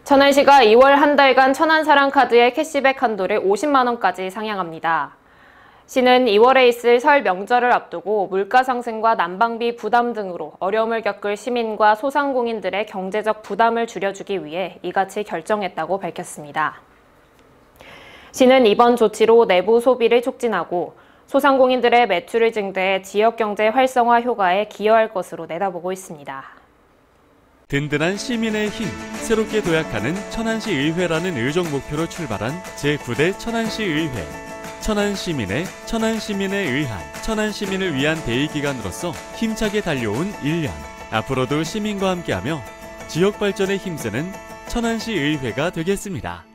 천안시가 2월 한 달간 천안사랑카드의 캐시백 한도를 50만 원까지 상향합니다. 시는 2월에 있을 설 명절을 앞두고 물가 상승과 난방비 부담 등으로 어려움을 겪을 시민과 소상공인들의 경제적 부담을 줄여주기 위해 이같이 결정했다고 밝혔습니다. 시는 이번 조치로 내부 소비를 촉진하고 소상공인들의 매출을 증대해 지역경제 활성화 효과에 기여할 것으로 내다보고 있습니다. 든든한 시민의 힘, 새롭게 도약하는 천안시 의회라는 의정 목표로 출발한 제9대 천안시 의회. 천안시민의 의한, 천안시민을 위한 대의기관으로서 힘차게 달려온 1년. 앞으로도 시민과 함께하며 지역 발전에 힘쓰는 천안시 의회가 되겠습니다.